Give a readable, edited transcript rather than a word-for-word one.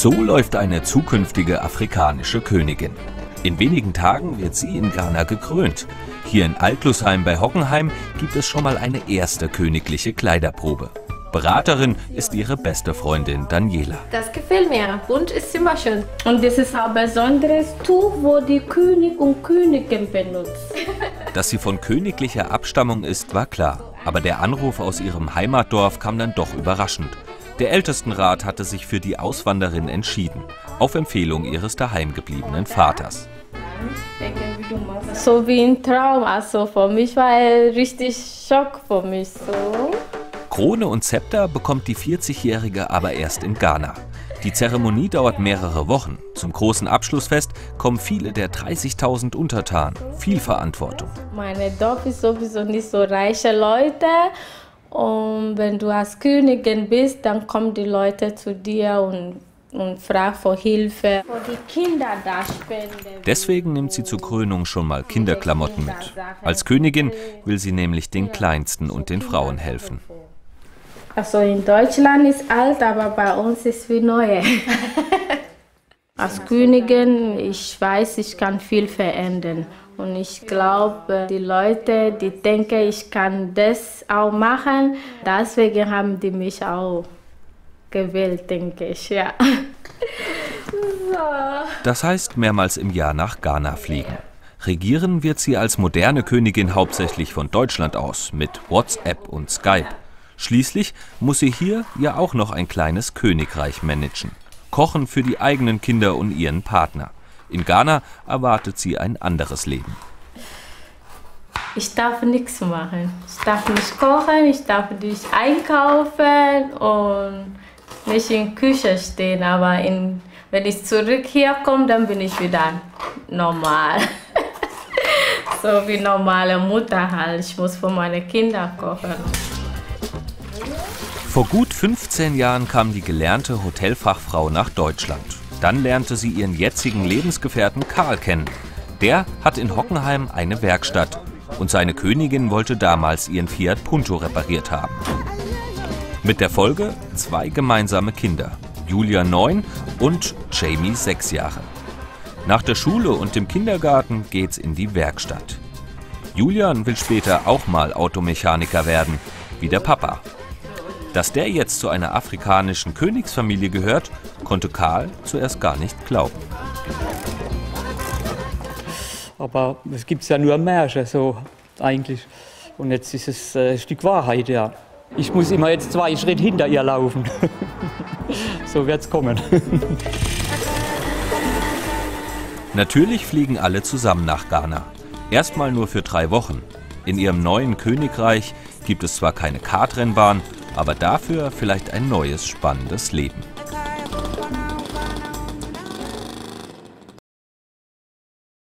So läuft eine zukünftige afrikanische Königin. In wenigen Tagen wird sie in Ghana gekrönt. Hier in Altlusheim bei Hockenheim gibt es schon mal eine erste königliche Kleiderprobe. Beraterin ist ihre beste Freundin Daniela. Das gefällt mir. Bunt ist immer schön. Und das ist ein besonderes Tuch, wo die König und Königin benutzen. Dass sie von königlicher Abstammung ist, war klar. Aber der Anruf aus ihrem Heimatdorf kam dann doch überraschend. Der Ältestenrat hatte sich für die Auswanderin entschieden, auf Empfehlung ihres daheimgebliebenen Vaters. So wie ein Traum, also für mich war er richtig Schock für mich so. Krone und Zepter bekommt die 40-Jährige aber erst in Ghana. Die Zeremonie dauert mehrere Wochen. Zum großen Abschlussfest kommen viele der 30.000 Untertanen. Viel Verantwortung. Meine Dorf ist sowieso nicht so reiche Leute. Und wenn du als Königin bist, dann kommen die Leute zu dir und fragen für Hilfe. Für die Kinder da spenden. Deswegen nimmt sie zur Krönung schon mal Kinderklamotten mit. Als Königin will sie nämlich den Kleinsten und den Frauen helfen. Also in Deutschland ist alt, aber bei uns ist wie neu. Als Königin, ich weiß, ich kann viel verändern. Und ich glaube, die Leute, die denken, ich kann das auch machen, deswegen haben die mich auch gewählt, denke ich, ja. So. Das heißt, mehrmals im Jahr nach Ghana fliegen. Regieren wird sie als moderne Königin hauptsächlich von Deutschland aus, mit WhatsApp und Skype. Schließlich muss sie hier ja auch noch ein kleines Königreich managen. Kochen für die eigenen Kinder und ihren Partner. In Ghana erwartet sie ein anderes Leben. Ich darf nichts machen. Ich darf nicht kochen, ich darf nicht einkaufen und nicht in der Küche stehen. Aber wenn ich zurück hier komme, dann bin ich wieder normal. So wie normale Mutter halt. Ich muss für meine Kinder kochen. Vor gut 15 Jahren kam die gelernte Hotelfachfrau nach Deutschland. Dann lernte sie ihren jetzigen Lebensgefährten Karl kennen. Der hat in Hockenheim eine Werkstatt und seine Königin wollte damals ihren Fiat Punto repariert haben. Mit der Folge 2 gemeinsame Kinder, Julia 9 und Jamie 6 Jahre. Nach der Schule und dem Kindergarten geht's in die Werkstatt. Julian will später auch mal Automechaniker werden, wie der Papa. Dass der jetzt zu einer afrikanischen Königsfamilie gehört, konnte Karl zuerst gar nicht glauben. Aber es gibt ja nur Märchen, so eigentlich. Und jetzt ist es ein Stück Wahrheit, ja. Ich muss immer jetzt 2 Schritte hinter ihr laufen. So wird's kommen. Natürlich fliegen alle zusammen nach Ghana. Erstmal nur für 3 Wochen. In ihrem neuen Königreich gibt es zwar keine Kartrennbahn, aber dafür vielleicht ein neues, spannendes Leben.